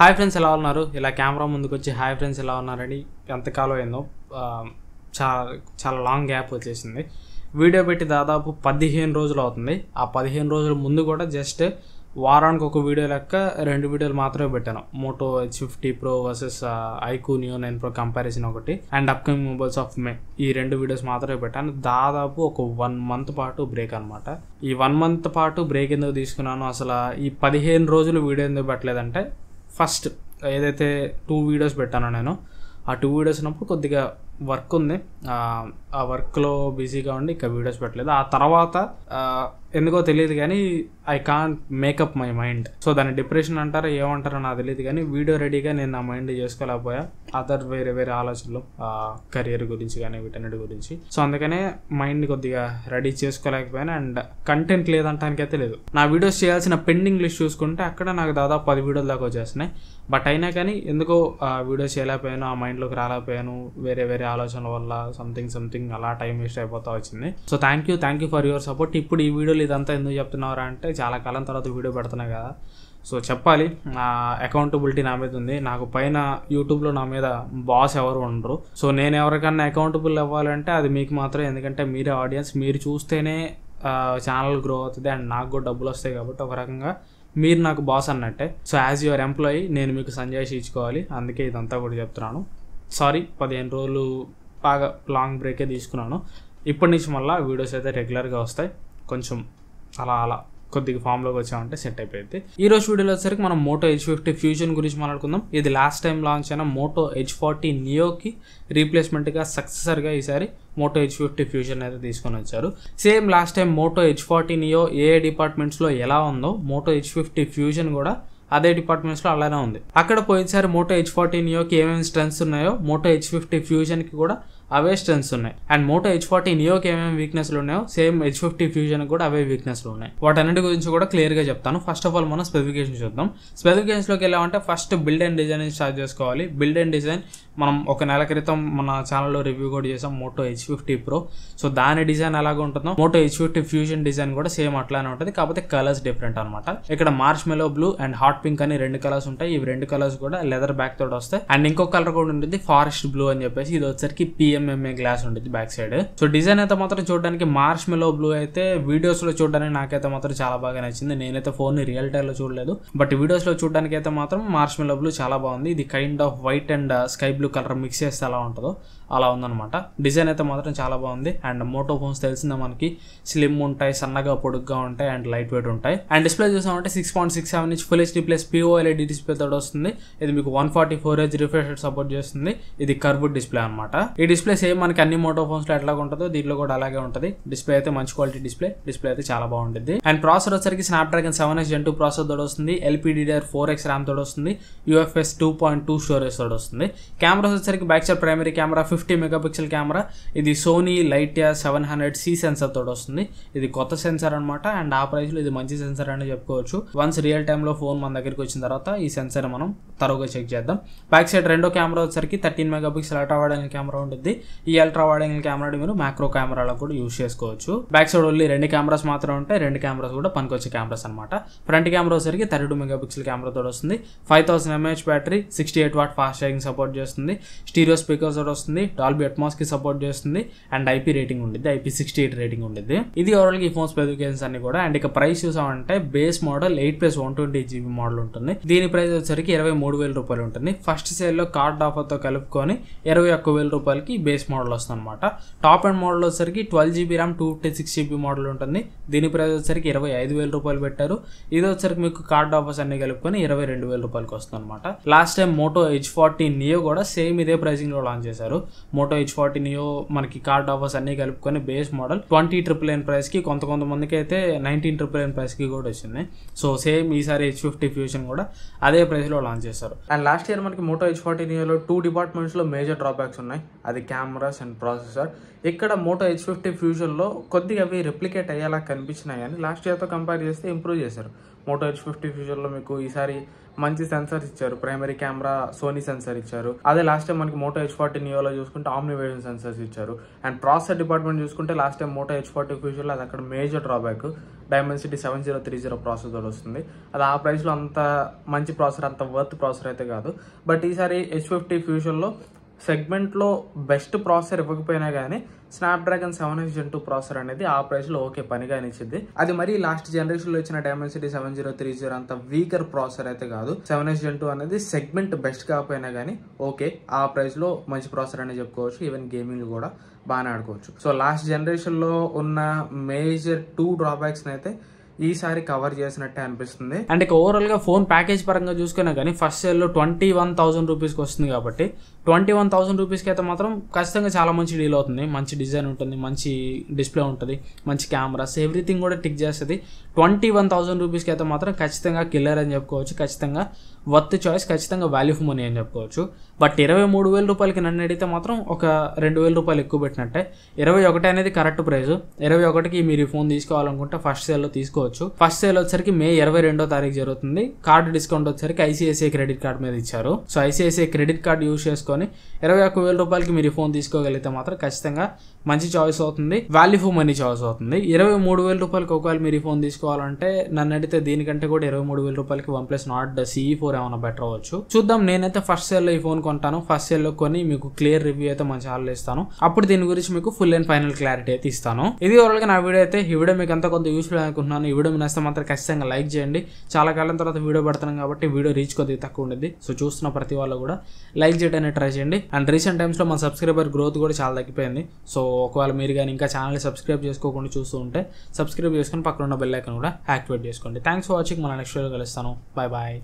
Hi friends, ఎలా ఉన్నారు? ఇలా కెమెరా ముందుకు వచ్చి హాయ్ ఫ్రెండ్స్ ఎలా ఉన్నారని ఎంతకాలం అయిందో, చాలా చాలా లాంగ్ గ్యాప్ వచ్చేసింది. వీడియో పెట్టి దాదాపు 15 రోజులు అవుతుంది. ఆ 15 రోజుల ముందు కూడా జస్ట్ వారానికి ఒక వీడియో లెక్క 2 వీడియోలు మాత్రమే పెట్టాను. Moto H50 Pro versus iQOO Neo 9 Pro comparison ఒకటి and upcoming mobiles of May, ఈ 2 వీడియోస్ మాత్రమే పెట్టాను. దాదాపు ఒక 1 మంత్ పాటు బ్రేక్ అనమాట. ఈ 1 మంత్ పాటు బ్రేక్ ఎందుకు తీసుకున్నాను, అసలు ఈ 15 రోజులు వీడియో ఎందుకు పెట్టలేదంటే, ఫస్ట్ ఏదైతే 2 వీడియోస్ పెట్టానో నేను, ఆ 2 వీడియోస్ ఉన్నప్పుడు కొద్దిగా వర్క్ ఉంది. ఆ వర్క్లో బిజీగా ఉండి ఇంకా వీడియోస్ పెట్టలేదు. ఆ తర్వాత ఎందుకో తెలియదు కానీ I can't make up my mind. So దాన్ని డిప్రెషన్ అంటారో ఏమంటారో నాకు తెలియదు కానీ వీడియో రెడీగా నేను నా మైండ్ చేసుకోలేకపోయా. అదర్ వేరే ఆలోచనలు, కెరియర్ గురించి కానీ వీటన్నిటి గురించి. సో అందుకనే మైండ్ కొద్దిగా రెడీ చేసుకోలేకపోయాను. అండ్ కంటెంట్ లేదంటానికైతే లేదు. నా వీడియోస్ చేయాల్సిన పెండింగ్ లిస్ట్ చూసుకుంటే అక్కడ నాకు దాదాపు 10 వీడియోల దాకా వచ్చేస్తున్నాయి. బట్ అయినా కానీ ఎందుకో వీడియోస్ చేయలేకపోయాను, ఆ మైండ్లోకి రాలేకపోయాను. వేరే ఆలోచనల వల్ల సంథింగ్ అలా టైం వేస్ట్ అయిపోతా వచ్చింది. So thank you for your support. ఇప్పుడు ఈ వీడియోలు ఇదంతా ఎందుకు చెప్తున్నారా అంటే, చాలా కాలం తర్వాత వీడియో పెడుతున్నా కదా, సో చెప్పాలి. నా అకౌంటబిలిటీ నా మీద ఉంది. నాకు పైన యూట్యూబ్లో నా మీద బాస్ ఎవరు ఉండరు. సో నేను ఎవరికన్నా అకౌంటబుల్ అవ్వాలంటే అది మీకు మాత్రమే. ఎందుకంటే మీరే ఆడియన్స్, మీరు చూస్తేనే ఛానల్ గ్రో అవుతుంది అండ్ నాకు కూడా డబ్బులు వస్తాయి. కాబట్టి ఒక రకంగా మీరు నాకు బాస్ అన్నట్టే. సో యాజ్ యువర్ ఎంప్లాయీ నేను మీకు సంజాయిషి ఇచ్చుకోవాలి. అందుకే ఇదంతా కూడా చెప్తున్నాను. సారీ, 15 రోజులు బాగా లాంగ్ బ్రేకే తీసుకున్నాను. ఇప్పటి నుంచి మళ్ళీ వీడియోస్ అయితే రెగ్యులర్గా వస్తాయి. కొంచెం అలా కొద్దిగా ఫామ్లోకి వచ్చామంటే సెట్ అయిపోయింది. ఈ రోజు వీడియోలో వచ్చేసరికి మనం మోటో H50 ఫ్యూజన్ గురించి మాట్లాడుకుందాం. ఇది లాస్ట్ టైం లాంచ్ అయిన మోటో H40 నియోకి రీప్లేస్మెంట్గా సక్సెసర్గా ఈసారి మోటో H50 ఫ్యూజన్ అయితే తీసుకొని వచ్చారు. Same last time Moto H40 neo ఏ డిపార్ట్మెంట్స్లో ఎలా ఉందో మోటో H50 ఫ్యూజన్ కూడా అదే డిపార్ట్మెంట్స్లో అలానే ఉంది. అక్కడ పోయినసారి మోటో H40 నియోకి ఏమేమి స్ట్రెంగ్స్ ఉన్నాయో మోటో H50 ఫ్యూజన్కి కూడా అవే స్ట్రెంగ్స్ ఉన్నాయి. అండ్ మోటో H40 నియోకి ఏమేమి వీక్నెస్లు ఉన్నాయో సేమ్ H50 ఫ్యూజన్కి కూడా అవే వీక్నెస్లు ఉన్నాయి. వాటన్నిటి గురించి కూడా క్లియర్గా చెప్తాను. ఫస్ట్ ఆఫ్ ఆల్ మనం స్పెసిఫికేషన్ చూద్దాం. స్పెసిఫికేషన్స్లోకి వెళ్ళామంటే first build and design start చేసుకోవాలి. బిల్డ్ అండ్ డిజైన్ మనం ఒక నెల క్రితం మన ఛానల్లో రివ్యూ కూడా చేసాం, మోటో H50 Pro. సో దాని డిజైన్ ఎలాగ ఉంటుందో మోటో H50 ఫ్యూజన్ డిజైన్ కూడా సేమ్ అట్లానే ఉంటుంది. కాకపోతే కలర్స్ డిఫరెంట్ అనమాట. ఇక్కడ marshmallow blue and hot pink అని 2 కలర్స్ ఉంటాయి. ఇవి 2 కలర్స్ కూడా లెదర్ బ్యాక్ తోటి వస్తాయి. అండ్ ఇంకొక కలర్ కూడా ఉంటుంది ఫారెస్ట్ బ్లూ అని చెప్పేసి. ఇది వచ్చరికి PMMA గ్లాస్ ఉంటుంది బ్యాక్ సైడ్. సో డిజైన్ అయితే మాత్రం చూడడానికి మార్ష్మెలో బ్లూ అయితే వీడియోస్ లో చూడడానికి నాకైతే మాత్రం చాలా బాగా నచ్చింది. నేనైతే ఫోన్ ని రియల్ టైమ్ లో చూడలేదు, బట్ వీడియోస్ లో చూడడానికి అయితే మాత్రం మార్ష్మెలో బ్లూ చాలా బాగుంది. ఇది kind of white and sky blue colour mix చేస్తే ఎలా ఉంటుందో అలా ఉందన్నమాట. డిజైన్ అయితే మాత్రం చాలా బాగుంది. అండ్ మోటో ఫోన్స్ తెలిసిందే మనకి, స్లిమ్ ఉంటాయి, సన్నగా పొడుగ్గా ఉంటాయి అండ్ లైట్ వెయిట్ ఉంటాయి. అండ్ డిస్ప్లే చూసామంటే 6.67 inch full HD plus POLED display తోటి వస్తుంది. ఇది మీకు 144Hz రిఫ్రెష్ రేట్ సపోర్ట్ చేస్తుంది. ఇది కర్వ్డ్ డిస్ప్లే అనమాట. ఈ డిస్ప్లే సేమ్ మనకి అన్ని మోటో ఫోన్స్ లో ఎట్లాగా ఉంటుందో దీంట్లో కూడా అలాగే ఉంటుంది. డిస్ప్లే అయితే మంచి క్వాలిటీ డిస్ప్లే అయితే చాలా బాగుంటుంది. అండ్ ప్రాసెసర్ వచ్చరికి స్నాప్డ్రాగన్ 7X Gen 2 ప్రాసెసర్ తోటి వస్తుంది. LPDDR4X ర్యామ్ తోటి వస్తుంది. UFS 2.2 స్టోరేజ్ తోటి వస్తుంది. కెమెరాస్ వచ్చరికి back side primary camera 50 megapixel camera. ఇది సోనీ లైటియా 700C సెన్సర్ తోటి వస్తుంది. ఇది కొత్త సెన్సర్ అనమాట. అండ్ ఆ ప్రైస్ లో ఇది మంచి సెన్సర్ అని చెప్పుకోవచ్చు. వన్స్ రియల్ టైమ్ లో ఫోన్ మన దగ్గరికి వచ్చిన తర్వాత ఈ సెన్సర్ మనం తరువుగా చెక్ చేద్దాం. బ్యాక్ సైడ్ రెండో కెమెరా వచ్చరికి 13 megapixel ultra wide angle camera ఉంటుంది. ఈ అల్ట్రా వైడ్ యాంగిల్ కెమెరా మీరు మ్యాక్రో కెమెరాలో కూడా యూజ్ చేసుకోవచ్చు. బ్యాక్ సైడ్ ఓన్లీ 2 కెమెరాస్ మాత్రం ఉంటాయి. 2 కెమెరాస్ కూడా పనికొచ్చే కెమెరాస్ అనమాట. ఫ్రంట్ కెమెరా వచ్చరికి 32 మెగాపిక్సెల్ కెమెరా తోటి వస్తుంది. 5000 mAh battery, 68 watt fast charging support చేస్తుంది. స్టీరియో స్పీకర్స్ తోటి వస్తుంది. డాల్బీ అట్మాస్ కి సపోర్ట్ చేస్తుంది. అండ్ IP రేటింగ్ ఉంటుంది, IP68 రేటింగ్ ఉంటుంది. ఇది ఓవరాల్ గా ఈ ఫోన్ స్పెసిఫికేషన్స్ అన్ని కూడా. అండ్ ఇక ప్రైస్ చూసామంటే బేస్ మోడల్ 8+128GB మోడల్ ఉంటుంది. దీని ప్రైస్ వచ్చరికి 23,000 రూపాయలు ఉంటుంది. ఫస్ట్ సేల్ లో కార్డ్ ఆఫర్ తో కలుపుకొని 21,000 రూపాయలకి బేస్ మోడల్ వస్తుంది అనమాట. టాప్ అండ్ మోడల్ వచ్చరికి 12GB ర్యామ్ 256GB మోడల్ ఉంటుంది. దీని ప్రైస్ వచ్చరికి 25,000 రూపాయలు పెట్టారు. ఇది వచ్చరికి మీకు కార్డ్ ఆఫర్స్ అన్ని కలుపుకొని 22,000 రూపాయలకి వస్తుంది అనమాట. Last time Moto H40 neo కూడా సేమ్ ఇదే ప్రైసింగ్ లో లాంచ్ చేశారు. మోటో H40 నియో మనకి కార్డ్ ఆఫర్స్ అన్ని కలుపుకొని బేస్ మోడల్ 20,999 ప్రైస్ కి, కొంతమందికి అయితే 19,999 ప్రైస్ కి కూడా వచ్చింది. సో సేమ్ ఈసారి H50 ఫ్యూజన్ కూడా అదే ప్రైస్ లో లాంచ్ చేశారు. అండ్ లాస్ట్ ఇయర్ మనకి మోటో H40 నియోలో 2 డిపార్ట్మెంట్స్ లో మేజర్ డ్రాబ్యాక్స్ ఉన్నాయి. అది కెమెరాస్ అండ్ ప్రాసెసర్. ఇక్కడ మోటో H50 ఫ్యూజన్ లో కొద్దిగా అవి రెప్లికేట్ అయ్యేలా కనిపించినాయి కానీ లాస్ట్ ఇయర్ తో కంపేర్ చేస్తే ఇంప్రూవ్ చేశారు. మోటో H50 ఫ్యూజన్ లో మీకు ఈసారి మంచి సెన్సర్స్ ఇచ్చారు. ప్రైమరీ కెమెరా సోనీ సెన్సర్ ఇచ్చారు. అదే లాస్ట్ టైం మనకి మోటో H40 నియోలో చూసుకుంటే ఆమ్ని విజన్ సెన్సర్స్ ఇచ్చారు. అండ్ ప్రాసెసర్ డిపార్ట్మెంట్ చూసుకుంటే last time Moto H40 fusion లో అది అక్కడ మేజర్ డ్రాబ్యాక్. డైమెన్సిటీ 7030 ప్రాసెసర్ వస్తుంది. అది ఆ ప్రైస్లో అంత మంచి ప్రాసెసర్, అంత వర్త్ ప్రాసెసర్ అయితే కాదు. బట్ ఈసారి H50 ఫ్యూజన్లో సెగ్మెంట్లో బెస్ట్ ప్రాసెసర్ ఇవ్వకపోయినా కానీ స్నాప్డ్రాగన్ 7X Gen 2 ప్రాసెసర్ అనేది ఆ ప్రైస్లో ఓకే పనిగా ఇచ్చింది. అది మరి లాస్ట్ జనరేషన్లో ఇచ్చిన డైమెన్సిటీ 7030 అంత వీకర్ ప్రాసెసర్ అయితే కాదు. 7X Gen 2 అనేది సెగ్మెంట్ బెస్ట్ కాకపోయినా కానీ ఓకే ఆ ప్రైస్లో మంచి ప్రాసెసర్ అనేది చెప్పుకోవచ్చు. ఈవెన్ గేమింగ్ కూడా బాగానే ఆడుకోవచ్చు. సో లాస్ట్ జనరేషన్లో ఉన్న మేజర్ 2 డ్రాబ్యాక్స్ అయితే ఈసారి కవర్ చేసినట్టే అనిపిస్తుంది. అండ్ ఇక ఓవరాల్ గా ఫోన్ ప్యాకేజ్ పరంగా చూసుకున్నా కానీ ఫస్ట్ సేల్ లో 21,000 రూపీస్కి వస్తుంది కాబట్టి 21,000 రూపీస్కి అయితే మాత్రం ఖచ్చితంగా చాలా మంచి డీల్ అవుతుంది. మంచి డిజైన్ ఉంటుంది, మంచి డిస్ప్లే ఉంటుంది, మంచి కెమెరాస్, ఎవ్రీథింగ్ కూడా టిక్ చేస్తుంది. 21,000 రూపీస్కి అయితే మాత్రం ఖచ్చితంగా కిల్లర్ అని చెప్పుకోవచ్చు. ఖచ్చితంగా వర్త్ చాయిస్, ఖచ్చితంగా వాల్యూ ఫర్ మనీ అని చెప్పుకోవచ్చు. బట్ 23,000 రూపాయలకి నన్ను అడిగితే మాత్రం ఒక 2,000 రూపాయలు ఎక్కువ పెట్టినట్టే. 21 అనేది కరెక్ట్ ప్రైస్. 21కి మీరు ఈ ఫోన్ తీసుకోవాలనుకుంటే ఫస్ట్ సేల్లో తీసుకోవచ్చు. ఫస్ట్ సేల్ వచ్చేసరికి మే 22వ తారీఖు జరుగుతుంది. కార్డు డిస్కౌంట్ వచ్చేసరికి ICICI క్రెడిట్ కార్డ్ మీద ఇచ్చారు. So ICICI credit card use చేసుకొని 21,000 రూపాయలకి మీరు ఈ ఫోన్ తీసుకోగలిగితే మాత్రం ఖచ్చితంగా మంచి చాయిస్ అవుతుంది, వాల్యూ ఫర్ మనీ చాయిస్ అవుతుంది. 23,000 రూపాయలకి ఒకవేళ మీరు ఈ ఫోన్ తీసుకోవాలంటే నన్ను అడిగితే దీనికంటే కూడా 23,000 రూపాయలకి OnePlus Nord CE4 ఏమైనా బెటర్ అవ్వచ్చు. చూద్దాం. నేనైతే ఫస్ట్ సేల్ లో ఈ ఫోన్ కొంటాను. ఫస్ట్ సేల్ లో కొని మీకు క్లియర్ రివ్యూ అయితే మన ఛానల్ ఇస్తాను. అప్పుడు దీని గురించి మీకు ఫుల్ అండ్ ఫైనల్ క్లారిటీ అయితే ఇస్తాను. ఇది ఓవరాల్ గా నా వీడియో అయితే. ఈ వీడియో మీకు అంతా కొంత యూస్ఫుల్ అనుకుంటున్నాను. ఈ వీడియో నచ్చితే మాత్రం ఖచ్చితంగా లైక్ చేయండి. చాలా కాలం తర్వాత వీడియో పెడుతున్నాం కాబట్టి వీడియో రీచ్ కొద్దిగా తక్కువ ఉండేది. సో చూస్తున్న ప్రతి వాళ్ళు కూడా లైక్ చేయడానికి ట్రై చేయండి. అండ్ రీసెంట్ టైమ్స్ లో మన సబ్స్క్రైబర్ గ్రోత్ కూడా చాలా తగ్గిపోయింది. సో ఒకవేళ మీరు కానీ ఇంకా ఛానల్ సబ్స్క్రైబ్ చేసుకోకుండా చూస్తూ ఉంటే సబ్స్క్రైబ్ చేసుకొని పక్కన ఉన్న బెల్ ఐకాన్ కూడా యాక్టివేట్ చేసుకోండి. Thanks for watching. మన నెక్స్ట్ వీడియో కలుస్తాను. Bye bye.